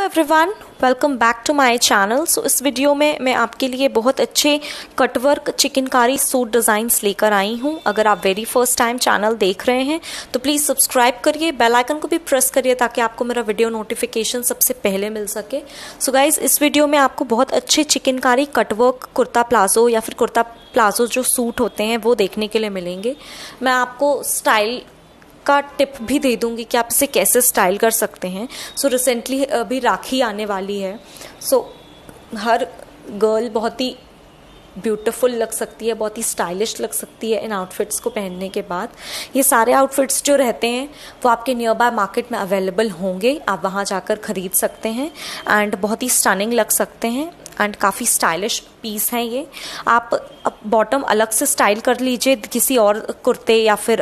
Everyone, welcome back to my channel. So इस video में मैं आपके लिए बहुत अच्छे कटवर्क चिकनकारी सूट डिज़ाइंस लेकर आई हूँ। अगर आप वेरी फर्स्ट टाइम चैनल देख रहे हैं तो प्लीज़ सब्सक्राइब करिए, बेल आइकन को भी प्रेस करिए ताकि आपको मेरा वीडियो नोटिफिकेशन सबसे पहले मिल सके। सो गाइज़, इस वीडियो में आपको बहुत अच्छे चिकनकारी कटवर्क कुर्ता प्लाजो या फिर कुर्ता प्लाजो जो सूट होते हैं वो देखने के लिए मिलेंगे। मैं आपको स्टाइल का टिप भी दे दूंगी कि आप इसे कैसे स्टाइल कर सकते हैं। सो रिसेंटली अभी राखी आने वाली है। सो हर गर्ल बहुत ही ब्यूटीफुल लग सकती है, बहुत ही स्टाइलिश लग सकती है इन आउटफिट्स को पहनने के बाद। ये सारे आउटफिट्स जो रहते हैं वो आपके नियर बाय मार्केट में अवेलेबल होंगे, आप वहाँ जाकर ख़रीद सकते हैं एंड बहुत ही स्टनिंग लग सकते हैं एंड काफ़ी स्टाइलिश पीस हैं ये। आप बॉटम अलग से स्टाइल कर लीजिए किसी और कुर्ते या फिर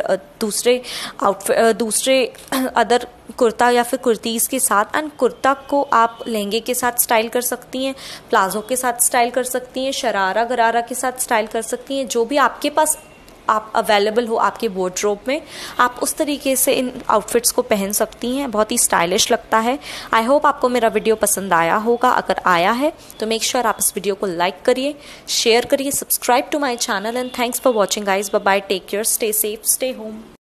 दूसरे अदर कुर्ता या फिर कुर्तीज़ के साथ, एंड कुर्ता को आप लहंगे के साथ स्टाइल कर सकती हैं, प्लाजो के साथ स्टाइल कर सकती हैं, शरारा गरारा के साथ स्टाइल कर सकती हैं। जो भी आपके पास आप अवेलेबल हो आपके वार्डरोब में, आप उस तरीके से इन आउटफिट्स को पहन सकती हैं। बहुत ही स्टाइलिश लगता है। आई होप आपको मेरा वीडियो पसंद आया होगा। अगर आया है तो मेक श्योर आप इस वीडियो को लाइक करिए, शेयर करिए, subscribe to my channel and thanks for watching guys. Bye bye, take care, stay safe, stay home.